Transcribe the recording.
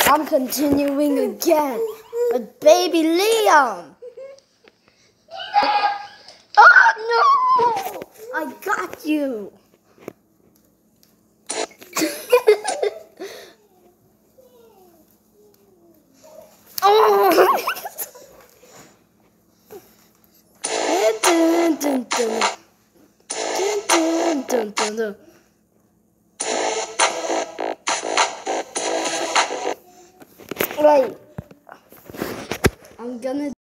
I'm continuing again with baby Liam. Oh no! I got you. Oh! Dun, dun, dun. Dun, dun, dun, dun. Right. I'm gonna